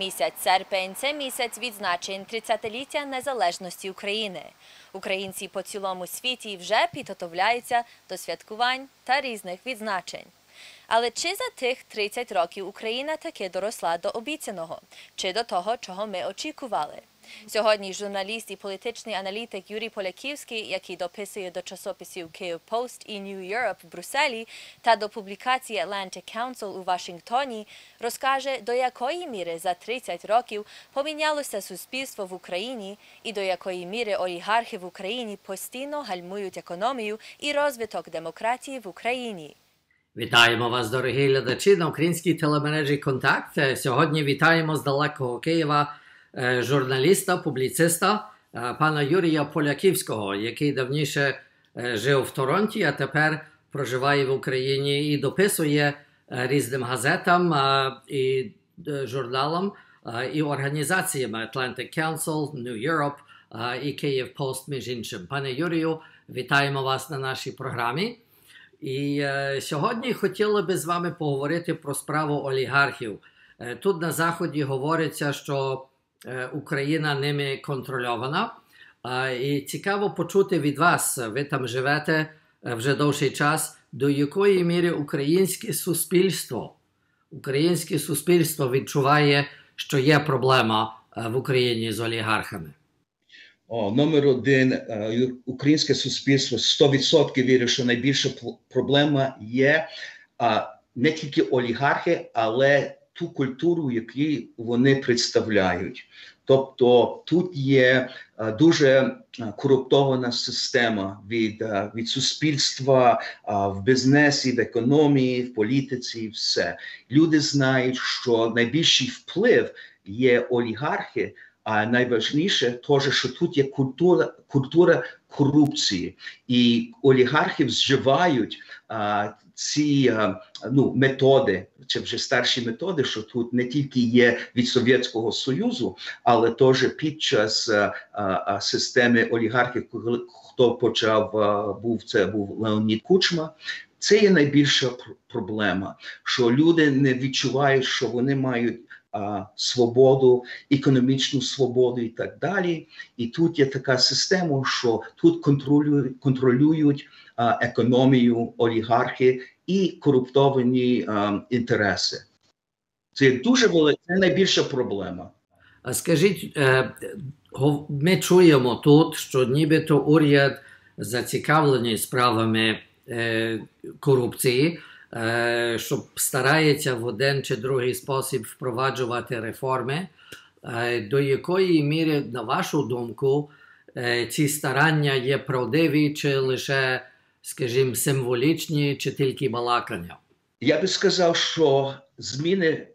Місяць серпень – це місяць відзначень 30-ліття незалежності України. Українці по цілому світі вже підготовляються до святкувань та різних відзначень. Але чи за тих 30 років Україна таки доросла до обіцяного? Чи до того, чого ми очікували? Сьогодні журналіст і політичний аналітик Юрій Поляківський, який дописує до часописів Kyiv Post і New Europe в Брюсселі та до публікації Atlantic Council у Вашингтоні, розкаже, до якої міри за 30 років помінялося суспільство в Україні і до якої міри олігархи в Україні постійно гальмують економію і розвиток демократії в Україні. Вітаємо вас, дорогі глядачі, на українській телемережі «Контакт». Сьогодні вітаємо з далекого Києва журналіста, публіциста пана Юрія Поляківського, який давніше жив в Торонті, а тепер проживає в Україні і дописує різним газетам і журналам і організаціям Atlantic Council, New Europe і Kyiv Post, між іншим. Пане Юрію, вітаємо вас на нашій програмі. І сьогодні хотіли би з вами поговорити про справу олігархів. Тут на Заході говориться, що Україна ними контрольована. І цікаво почути від вас, ви там живете вже довший час, до якої міри українське суспільство відчуває, що є проблема в Україні з олігархами. Номер один, українське суспільство 100% вірить, що найбільша проблема є не тільки олігархи, але ту культуру, яку вони представляють. Тобто тут є дуже корумпована система від суспільства в бізнесі, в економії, в політиці, все. Люди знають, що найбільший вплив є олігархи, а найважливіше теж, що тут є культура корупції. І олігархи вживають ці методи, чи вже старші методи, що тут не тільки є від Совєтського Союзу, але теж під час системи олігархів, хто почав, був Леонід Кучма. Це є найбільша проблема, що люди не відчувають, що вони мають свободу, економічну свободу і так далі. І тут є така система, що тут контролюють економію олігархи і корумповані інтереси. Це дуже велика, це найбільша проблема. А скажіть, ми чуємо тут, що нібито уряд зацікавлений справами корупції, що старається в один чи другий спосіб впроваджувати реформи. До якої міри, на вашу думку, ці старання є правдиві, чи лише, скажімо, символічні, чи тільки балакання? Я би сказав, що зміни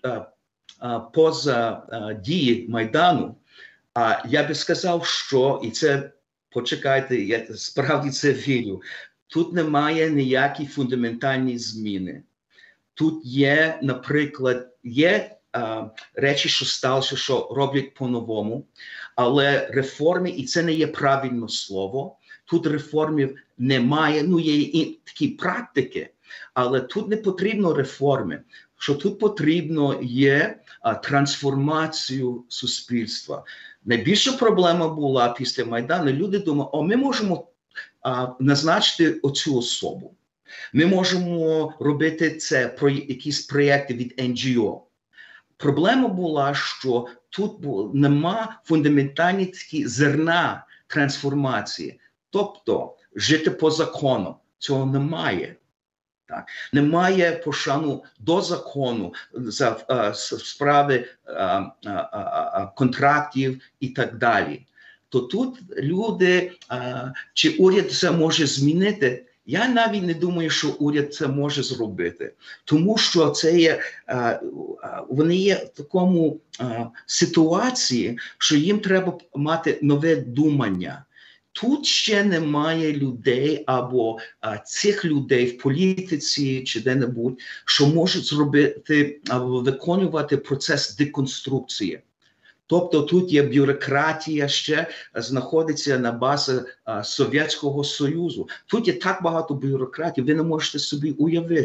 поза дії Майдану, я би сказав, що, і це, почекайте, я справді це вірю, тут немає ніякі фундаментальні зміни. Тут є, наприклад, речі, що сталося, що роблять по-новому, але реформи, і це не є правильне слово, тут реформів немає, є і такі практики, але тут не потрібно реформи, що тут потрібно є трансформацію суспільства. Найбільша проблема була після Майдану, люди думали, ми можемо назначити оцю особу. Ми можемо робити це про якісь проєкти від НГО. Проблема була, що тут нема фундаментальні такі зерна трансформації. Тобто жити по закону. Цього немає. Так. Немає пошану до закону за справи контрактів і так далі. То тут люди, чи уряд це може змінити, я навіть не думаю, що уряд це може зробити. Тому що це є, вони є в такому ситуації, що їм треба мати нове думання. Тут ще немає людей або цих людей в політиці чи де-небудь, що можуть зробити або виконувати процес деконструкції. Тобто тут є бюрократія, ще знаходиться на базі Совєтського Союзу. Тут є так багато бюрократів, ви не можете собі уявити.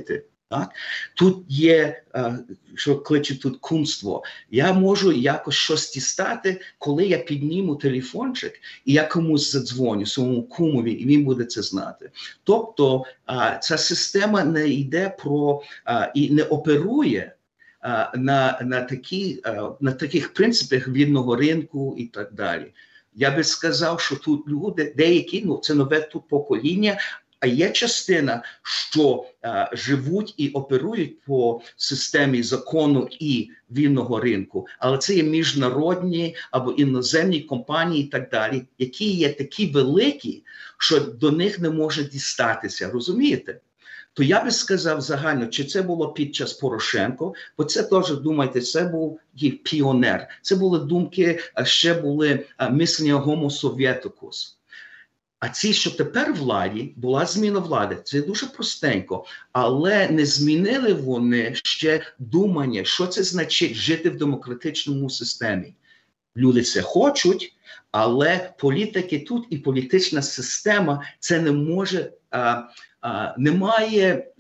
Так? Тут є, що кличе тут кумство. Я можу якось щось дістати, коли я підніму телефончик, і я комусь задзвоню, своєму кумові, і він буде це знати. Тобто ця система не йде про і не оперує на таких принципах вільного ринку і так далі. Я би сказав, що тут люди, деякі, це нове тут покоління, а є частина, що живуть і оперують по системі закону і вільного ринку, але це є міжнародні або іноземні компанії і так далі, які є такі великі, що до них не може дістатися, розумієте? То я би сказав загально, чи це було під час Порошенко, бо це теж, думайте, це був піонер. Це були думки, ще були мислення Homo Sovieticus. А ці, що тепер владі, була зміна влади. Це дуже простенько. Але не змінили вони ще думання, що це значить жити в демократичному системі. Люди це хочуть, але політики тут і політична система це не може, немає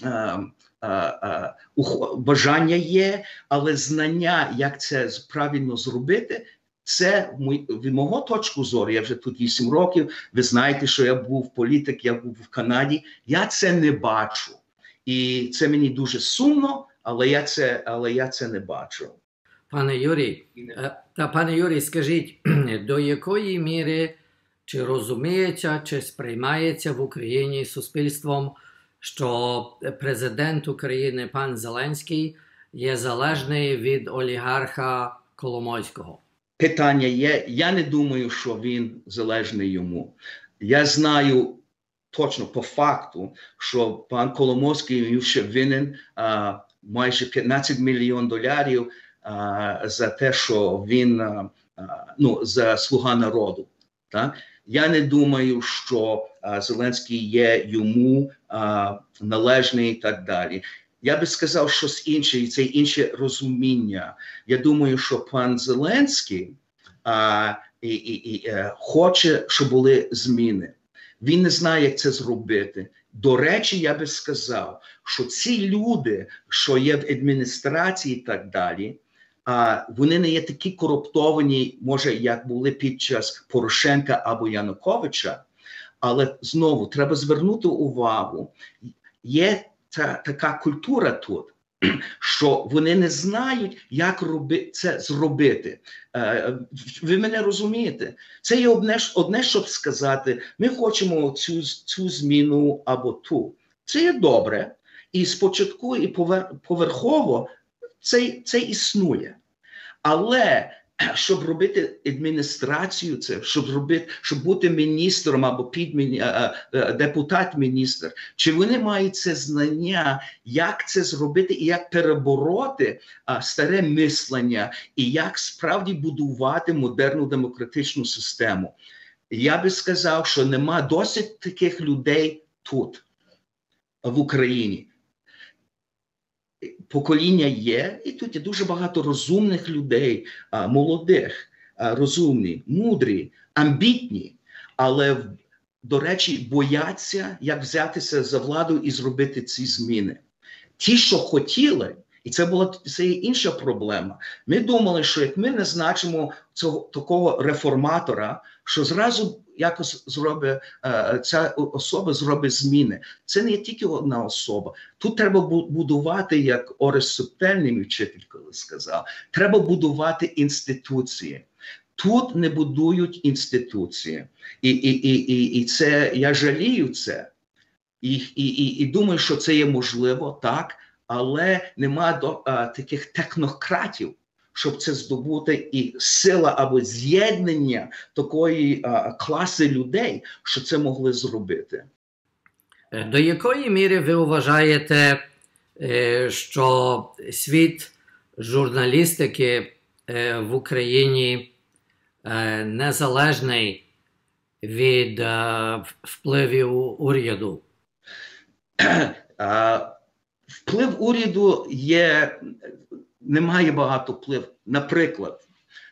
бажання є, але знання, як це правильно зробити, це від мого точки зору, я вже тут 8 років, ви знаєте, що я був політик, я був в Канаді, я це не бачу. І це мені дуже сумно, але я це не бачу. Пане Юрій, скажіть, до якої міри чи розуміється, чи сприймається в Україні суспільством, що президент України пан Зеленський є залежний від олігарха Коломойського? Питання є, я не думаю, що він залежний йому. Я знаю точно по факту, що пан Коломойський ще винен майже $15 мільйонів за те, що він, за слуга народу. Так? Я не думаю, що Зеленський є йому належний і так далі. Я би сказав щось інше, і це інше розуміння. Я думаю, що пан Зеленський хоче, щоб були зміни. Він не знає, як це зробити. До речі, я би сказав, що ці люди, що є в адміністрації і так далі, вони не є такі корумповані, може, як були під час Порошенка або Януковича, але знову треба звернути увагу, є така культура тут, що вони не знають, як це зробити. Ви мене розумієте? Це є одне, щоб сказати, ми хочемо цю зміну або ту. Це є добре, і спочатку, і поверхово це існує. Але щоб робити адміністрацію, щоб бути міністром або депутат-міністр, чи вони мають це знання, як це зробити і як перебороти старе мислення, і як справді будувати модерну демократичну систему. Я би сказав, що нема досить таких людей тут, в Україні. Покоління є, і тут є дуже багато розумних людей, молодих, розумні, мудрі, амбітні, але, до речі, бояться, як взятися за владу і зробити ці зміни. Ті, що хотіли, і це є інша проблема. Ми думали, що як ми назначимо такого реформатора, що зразу якось ця особа зробить зміни. Це не тільки одна особа. Тут треба будувати, як Орес Субтельний, мій вчитель коли сказав, треба будувати інституції. Тут не будують інституції. І це, я жалію це. І думаю, що це є можливо, так, але нема таких технократів, щоб це здобути, і сила або з'єднання такої класи людей, що це могли зробити. До якої міри ви вважаєте, що світ журналістики в Україні незалежний від впливів уряду? Вплив уряду немає багато впливу. Наприклад,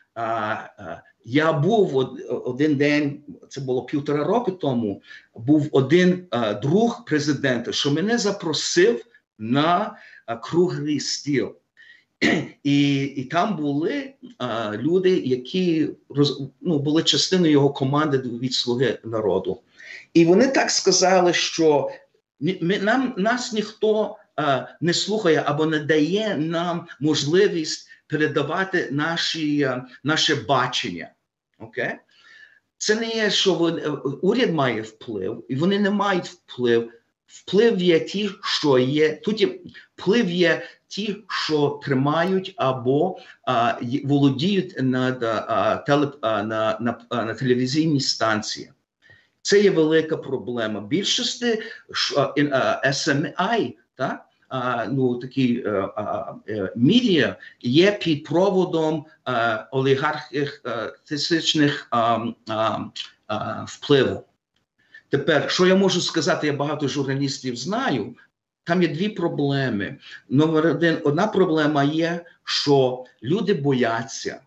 я був один день, це було 1,5 роки тому, був один друг президента, що мене запросив на круглий стіл. І там були люди, які були частиною його команди від «Слуги народу». І вони так сказали, що нас ніхто не слухає або не дає нам можливість передавати наше бачення. Okay? Це не є, що уряд має вплив, і вони не мають вплив. Вплив є ті, що є. Тут вплив є ті, що тримають або володіють на телевізійній станції. Це є велика проблема. Більшості SMI, так? Такі медіа є під проводом олігархічних впливу. Тепер, що я можу сказати, я багато журналістів знаю, там є дві проблеми. Номер один, одна проблема є, що люди бояться.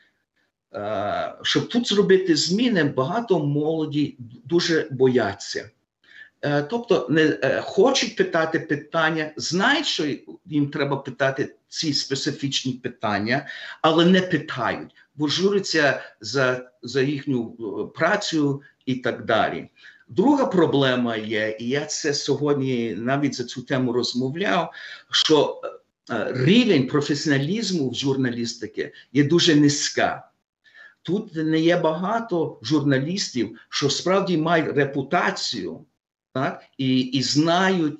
Щоб тут зробити зміни, багато молоді дуже бояться. Тобто не хочуть питати питання, знають, що їм треба питати ці специфічні питання, але не питають, бо журяться за їхню працю і так далі. Друга проблема є, і я це сьогодні навіть за цю тему розмовляв, що рівень професіоналізму в журналістики є дуже низька. Тут не є багато журналістів, що справді мають репутацію, так, і знають,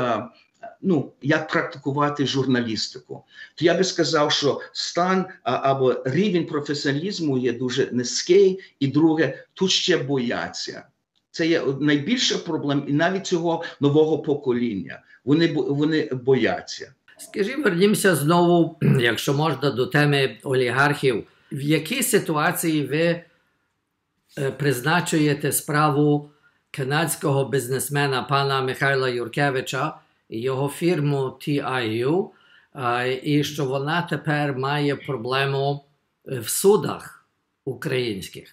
як практикувати журналістику. То я би сказав, що стан або рівень професіоналізму є дуже низький, і друге, тут ще бояться. Це є найбільша проблема, і навіть цього нового покоління. Вони бояться. Скажіть, вернімося знову, якщо можна, до теми олігархів. В якій ситуації ви призначуєте справу канадського бізнесмена пана Михайла Юркевича і його фірму TIU, і що вона тепер має проблему в судах українських?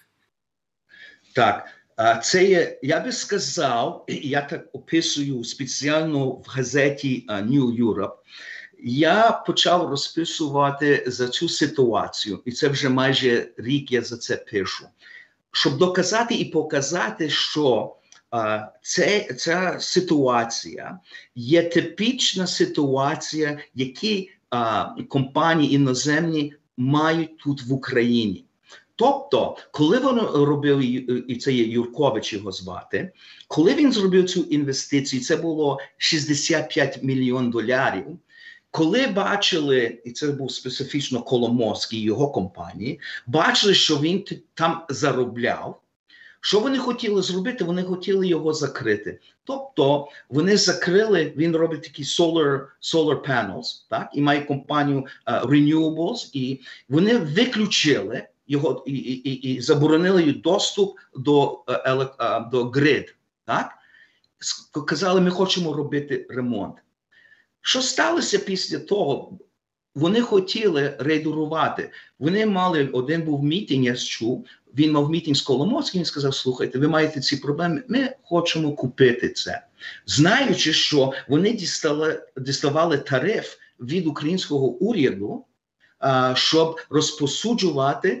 Так. Це є, я би сказав, я так описую спеціально в газеті New Europe, я почав розписувати за цю ситуацію, і це вже майже рік я за це пишу, щоб доказати і показати, що ця ситуація є типічна ситуація, які компанії іноземні мають тут в Україні. Тобто, коли він робив, і це є Юркович його звати, коли він зробив цю інвестицію, це було $65 мільйонів, коли бачили, і це був специфічно Коломойський, його компанії, бачили, що він там заробляв, що вони хотіли зробити? Вони хотіли його закрити. Тобто, вони закрили, він робить такі solar panels, так, і має компанію Renewables, і вони виключили його і заборонили їй доступ до грид. Так? Казали, ми хочемо робити ремонт. Що сталося після того? Вони хотіли рейдерувати. Вони мали, один був мітинг, я чув, він мав мітинг з Коломойським, він сказав, слухайте, ви маєте ці проблеми, ми хочемо купити це. Знаючи, що вони діставали тариф від українського уряду, щоб розповсюджувати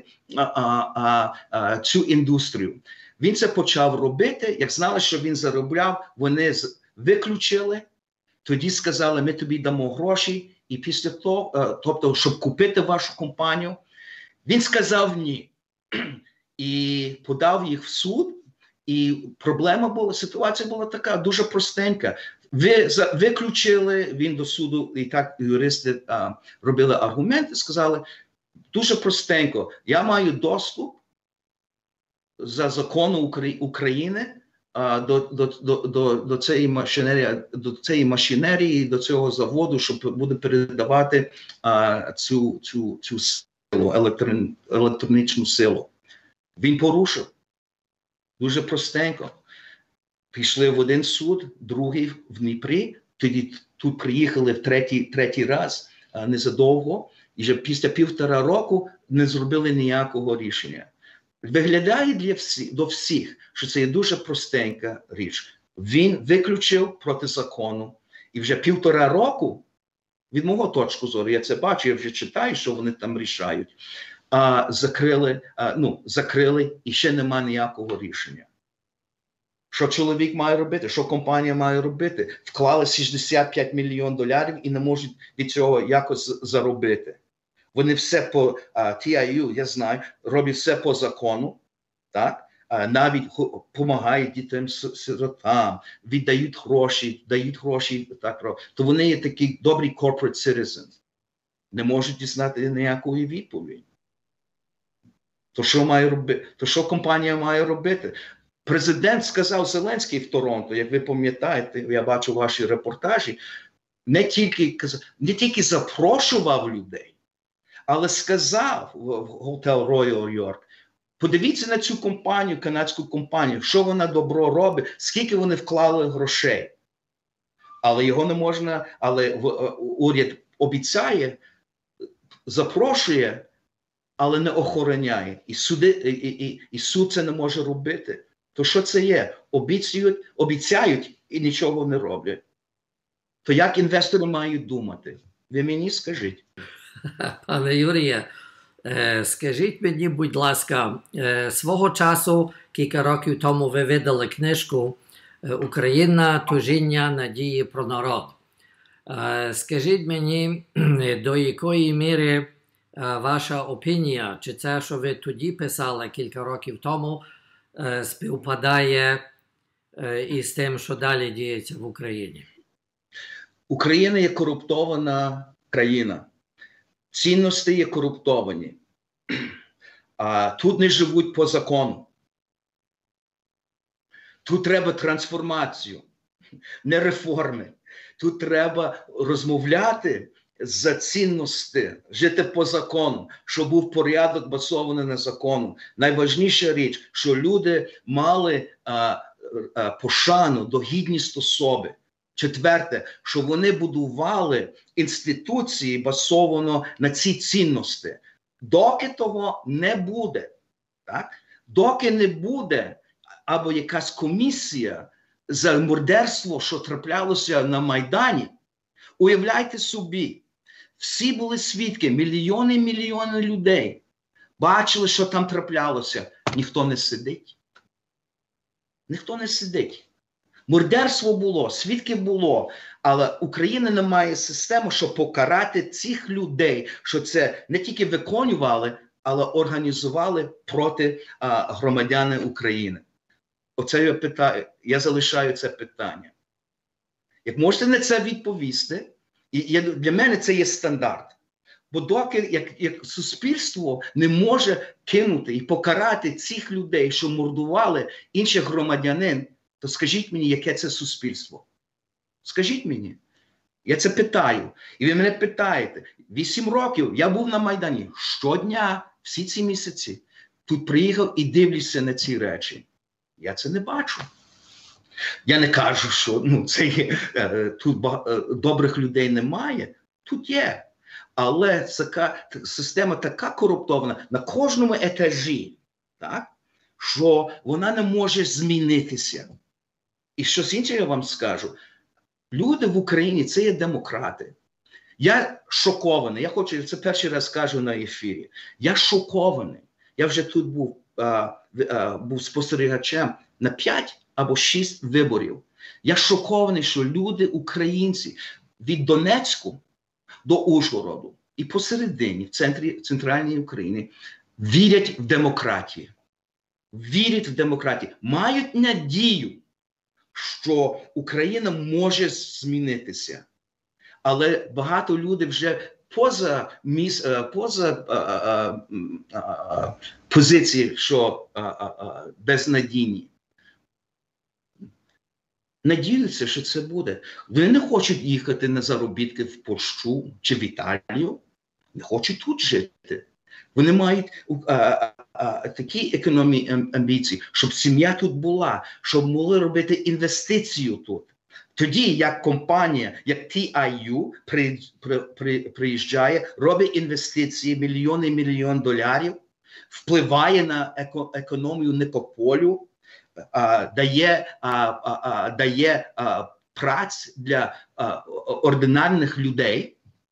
цю індустрію. Він це почав робити, як знали, що він заробляв, вони виключили, тоді сказали, ми тобі дамо гроші, і після того, тобто, щоб купити вашу компанію, він сказав ні. І подав їх в суд, і проблема була, ситуація була така, дуже простенька. Виключили, він до суду, і так юристи робили аргументи, сказали, дуже простенько, я маю доступ за законом України до цієї машинерії, до цього заводу, щоб буде передавати цю силу, електронічну силу. Він порушив. Дуже простенько. Пішли в один суд, другий в Дніпрі, тоді тут приїхали в третій раз незадовго, і вже після 1,5 року не зробили ніякого рішення. Виглядає до всіх, що це є дуже простенька річ. Він виключив проти закону, І вже 1,5 року, від мого точки зору, я це бачу, я вже читаю, що вони там рішають, закрили і ще нема ніякого рішення. Що чоловік має робити, що компанія має робити? Вклали $65 мільйонів і не можуть від цього якось заробити. Вони все по TIU, я знаю, роблять все по закону, так? Навіть допомагають дітям-сиротам, віддають гроші, дають гроші. Так, то вони є такі добрі corporate citizens. Не можуть дізнати ніякої відповіді. То що має робити? То що компанія має робити? Президент сказав Зеленський в Торонто, як ви пам'ятаєте, я бачу ваші репортажі, не тільки запрошував людей, але сказав в готель Royal York, подивіться на цю компанію, канадську компанію, що вона добро робить, скільки вони вклали грошей. Але його не можна, але уряд обіцяє, запрошує, але не охороняє. І суд це не може робити. То що це є? Обіцяють і нічого не роблять. То як інвестори мають думати? Ви мені скажіть. Пане Юріє, скажіть мені, будь ласка, свого часу, кілька років тому ви видали книжку «Україна. Тужіння, надії про народ». Скажіть мені, до якої міри ваша опінія, чи це, що ви тоді писали кілька років тому, співпадає із тим, що далі діється в Україні? Україна є корумпована країна. Цінності є корумповані. Тут не живуть по закону. Тут треба трансформацію, не реформи. Тут треба розмовляти за цінності, жити по закону, щоб був порядок базований на закону. Найважніша річ, що люди мали пошану до гідності особи. Четверте, що вони будували інституції базовано на ці цінності. Доки того не буде, так? Доки не буде або якась комісія за мордерство, що траплялося на Майдані, уявляйте собі, всі були свідки, мільйони людей бачили, що там траплялося. Ніхто не сидить. Ніхто не сидить. Мордерство було, свідки було, але Україна не має системи, щоб покарати цих людей, що це не тільки виконували, але організували проти громадян України. Оце я питаю, я залишаю це питання. Як можете на це відповісти, і для мене це є стандарт. Бо доки як суспільство не може кинути і покарати цих людей, що мордували інших громадянин, то скажіть мені, яке це суспільство? Скажіть мені. Я це питаю. І ви мене питаєте. 8 років я був на Майдані. Щодня, всі ці місяці. Тут приїхав і дивлюся на ці речі. Я це не бачу. Я не кажу, що тут добрих людей немає. Тут є. Але система така корумпована на кожному етажі, так, що вона не може змінитися. І щось інше я вам скажу. Люди в Україні – це є демократи. Я шокований. Я це перший раз кажу на ефірі. Я шокований. Я вже тут був спостерігачем на 5 або 6 виборів. Я шокований, що люди, українці, від Донецьку до Ужгороду і посередині, в центральній Україні, вірять в демократію. Вірять в демократію. Мають надію, що Україна може змінитися. Але багато людей вже поза позиції, що безнадійні. Надіються, що це буде. Вони не хочуть їхати на заробітки в Польщу чи в Італію. Не хочуть тут жити. Вони мають такі економічні амбіції, щоб сім'я тут була, щоб могли робити інвестицію тут. Тоді, як компанія, як TIU приїжджає, робить інвестиції, мільйон доларів, впливає на економію Никополю, дає праць для ординарних людей,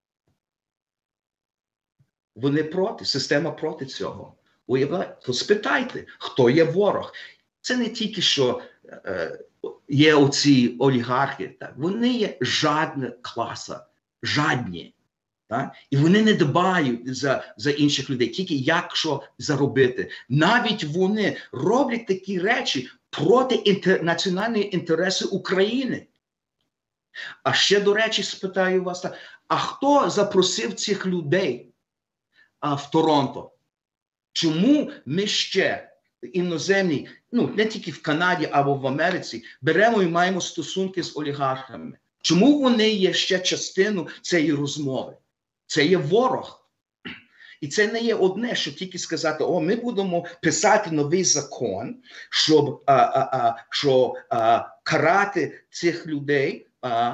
вони проти, система проти цього. Уявляєте? То спитайте, хто є ворог. Це не тільки, що є оці олігархи, так? Вони є жадна класа, жадні. Так? І вони не дбають за інших людей, тільки як що заробити. Навіть вони роблять такі речі проти національних інтересів України. А ще, до речі, спитаю вас, а хто запросив цих людей в Торонто? Чому ми ще іноземні, не тільки в Канаді або в Америці, беремо і маємо стосунки з олігархами? Чому вони є ще частиною цієї розмови? Це є ворог. І це не є одне, що тільки сказати, ми будемо писати новий закон, щоб карати цих людей,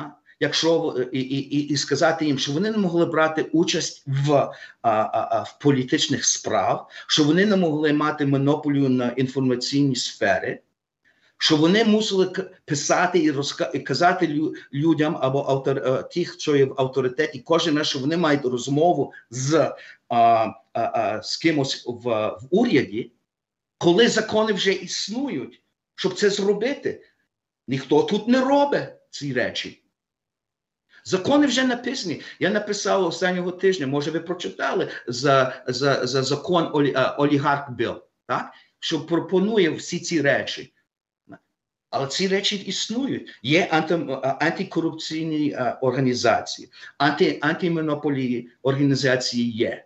і сказати їм, що вони не могли брати участь в політичних справах, що вони не могли мати монополію на інформаційній сфері, що вони мусили писати і казати людям або тих, що є в авторитеті, кожен раз, що вони мають розмову з кимось в уряді, коли закони вже існують, щоб це зробити. Ніхто тут не робить ці речі. Закони вже написані. Я написав останнього тижня, може ви прочитали, за закон олігарх Біл, так? Що пропонує всі ці речі. Але ці речі існують. Є антикорупційні організації, антимонополії організації є.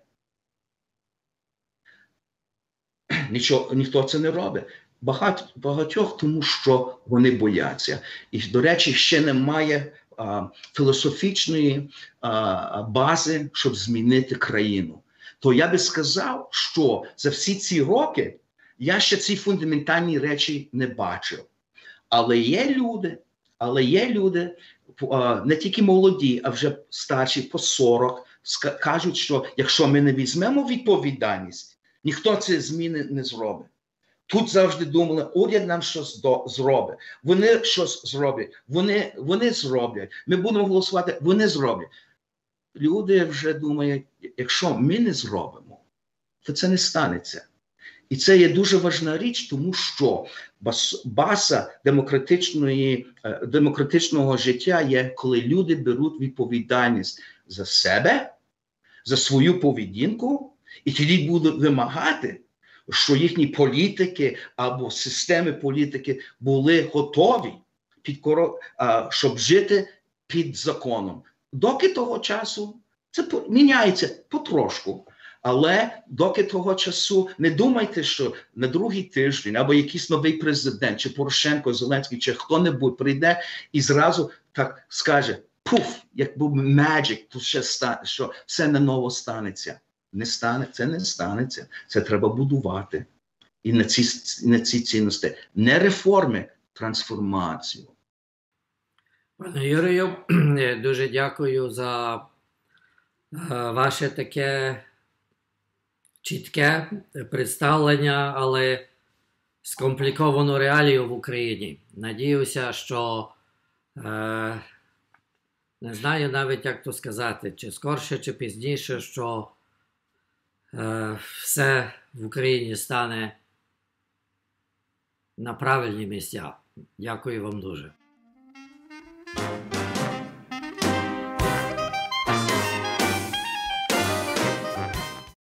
Ніхто це не робить. Багатьох, тому що вони бояться. І, до речі, ще немає філософічної бази, щоб змінити країну. То я би сказав, що за всі ці роки я ще ці фундаментальні речі не бачив. Але є люди, не тільки молоді, а вже старші, по 40, кажуть, що якщо ми не візьмемо відповідальність, ніхто ці зміни не зробить. Тут завжди думали, уряд нам щось зробить, вони щось зроблять, вони зроблять, ми будемо голосувати, вони зроблять. Люди вже думають, якщо ми не зробимо, то це не станеться. І це є дуже важна річ, тому що база демократичного життя є, коли люди беруть відповідальність за себе, за свою поведінку, і тоді будуть вимагати, що їхні політики або системи політики були готові, щоб жити під законом. Доки того часу, це міняється потрошку. Але доки того часу не думайте, що на другий тиждень або якийсь новий президент, чи Порошенко, Зеленський, чи хто-небудь прийде і зразу так скаже, пуф, як був magic, то ще що все наново станеться. Це не станеться. Це треба будувати. І на ці цінності. Не реформи, трансформацію. Пане Юрію, дуже дякую за ваше таке чітке представлення, але скомпліковану реалію в Україні. Надіюся, що не знаю навіть, як то сказати, чи скорше, чи пізніше, що все в Україні стане на правильні місця. Дякую вам дуже.